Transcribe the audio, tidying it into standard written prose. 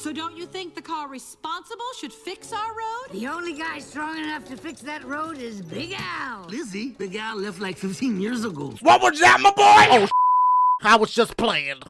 So don't you think the car responsible should fix our road? The only guy strong enough to fix that road is Big Al. Lizzie, Big Al left like 15 years ago. What was that, my boy? Oh, I was just playing.